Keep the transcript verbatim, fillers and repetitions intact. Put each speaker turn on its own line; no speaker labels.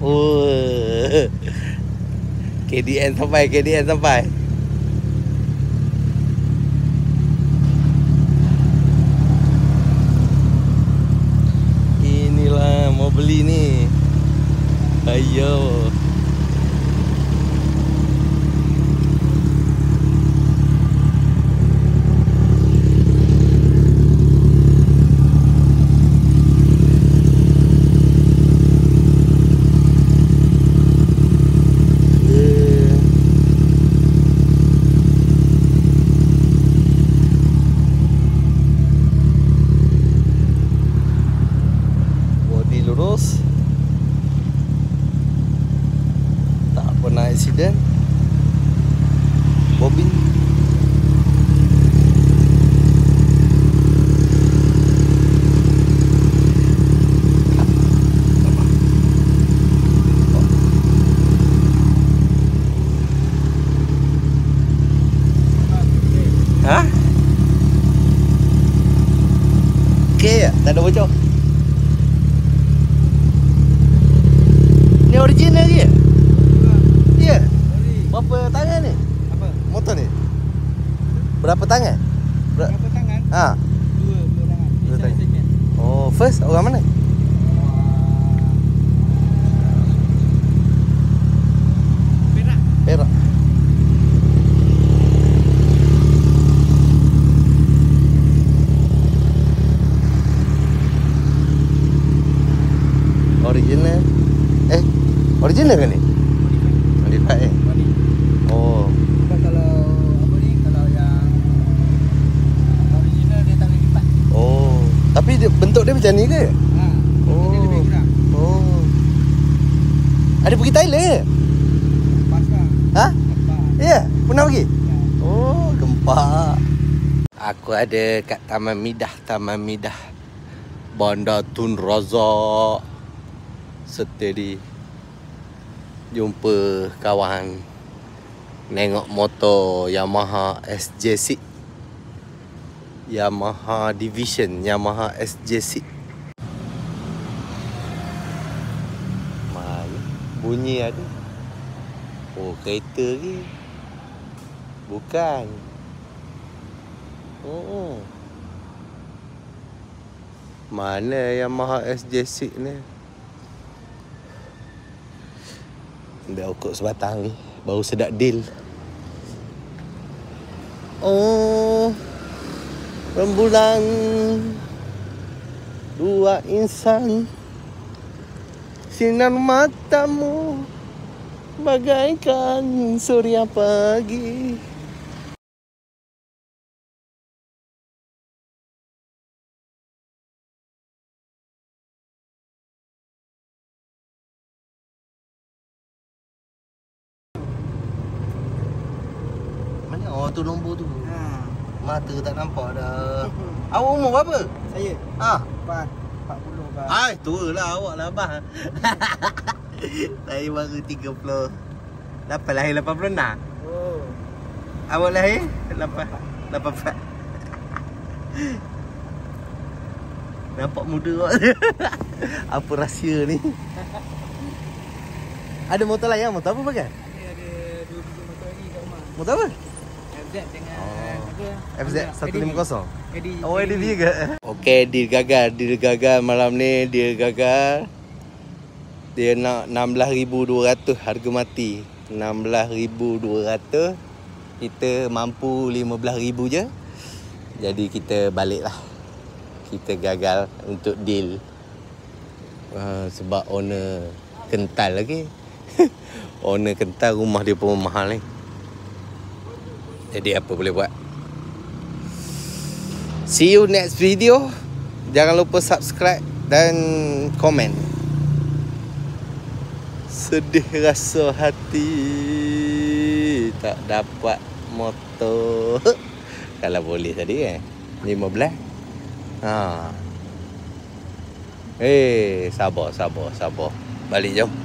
Oh. K D N sampai, K D N sampai. Inilah mau beli ni. Ayo. Tak pernah accident. Bobin. Hah? Okey, tak ada bocor. Ni original ke? Ya. Berapa tangan ni?
Apa?
Motor ni. Berapa tangan? Ber
Berapa tangan?
Ha.
Dua, dua tangan.
Dua
Ini
tangan.
second.
Oh, first orang mana?
Perak.
Perak. Original. Eh, original ke ni? Modified eh?
Body.
Oh.
Sebab kalau apa ni, kalau yang original dia tak boleh lipat.
Oh. Tapi dia, bentuk dia macam ni ke?
Ha.
Oh.
Dia lebih kurang.
Oh. Ada pergi Thailand ke?
Lepas lah.
Ha?
Lepas.
Ya, yeah, pernah pergi?
Ya.
Oh, gempak. Aku ada kat Taman Midah, Taman Midah. Bandar Tun Razak. Setedi. Jumpa kawan. Nengok motor Yamaha S J six. Yamaha Division, Yamaha S J six. Mana? Bunyi ada. Oh, kereta ke? Bukan. Oh. Mana Yamaha S J six ni? Ambil okok sebatang ni. Baru sedap deal. Oh. Rembulan. Dua insan. Sinar matamu bagaikan surya pagi. Mana? Oh, tu nombor tu.
Ha.
Mata tak nampak dah. Awak umur berapa?
Saya.
Ha?
Empat. Empat puluh kan.
Ai, tua lah awak lah abang. Saya baru tiga puluh. Lapan lahir lapan puluh enam.
Oh.
Awak lahir lapan lapan empat. Nampak muda awak. Apa rahsia ni? Ada motor lain, motor apa pakai?
Ni ada dua biji motor lagi kat rumah.
Motor apa?
F Z dengan
Oh.
apa?
F Z seratus lima puluh.
A D.
Oh, A D V ke? Okey, deal gagal, deal gagal malam ni, deal gagal. Dia nak enam belas ribu dua ratus harga mati. enam belas ribu dua ratus. Kita mampu lima belas ribu je. Jadi kita balik lah. Kita gagal untuk deal. Uh, sebab owner kental lagi. Owner kental, rumah dia pun mahal ni. Jadi apa boleh buat. See you next video. Jangan lupa subscribe dan komen. Sedih rasa hati tak dapat motor. Kalau boleh tadi kan lima belas. Ha. Eh, hey, sabar sabar sabar. Balik jom.